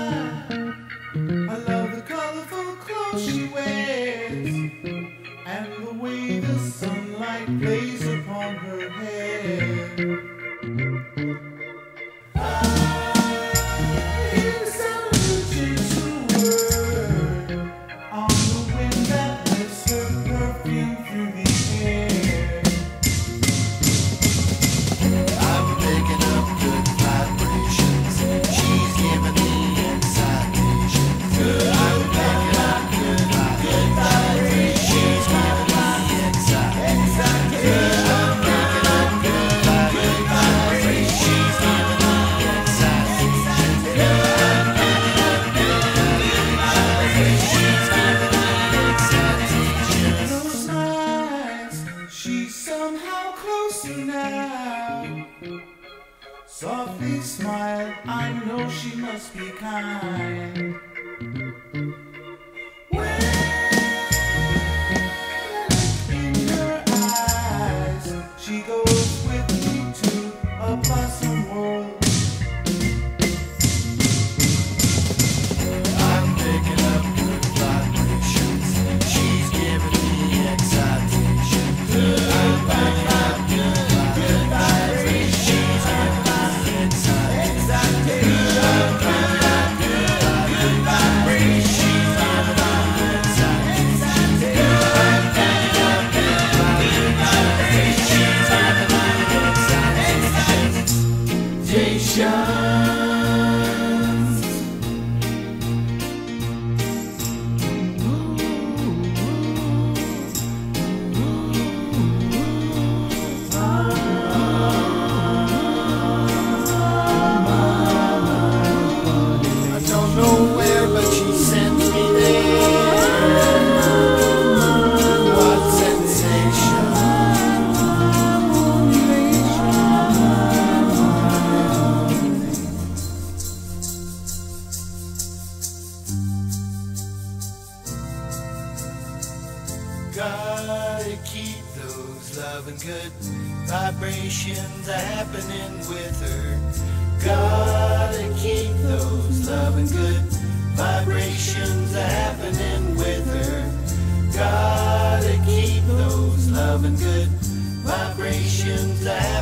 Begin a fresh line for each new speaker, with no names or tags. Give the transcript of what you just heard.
I love the colorful clothes she wears and the way the sunlight plays upon her hair. I hear the sound of gentle word on the wind that lifts her perfume through the air.
I'm picking up good vibrations. She's giving me excitation. I'm picking up good vibrations. She's giving me excitation. I'm picking up good vibrations. She's giving me excitation. I'm picking up good vibrations. She's giving me excitation.
Those nights, she's somehow closer now. Softly smile, I know she must be kind. When in her eyes, she goes with me to a blossom world.
I'm picking up good vibrations. She's giving me excitation. I'm picking up good vibrations. She's giving me excitation. I'm picking up good vibrations. She's giving me excitation. I'm picking up good vibrations. She's giving me excitation. I don't know where, but she sent me there. What sensation? Gotta keep those loving good vibrations happening with her. Gotta keep those loving good vibrations happening with her. Gotta keep those loving good vibrations happening.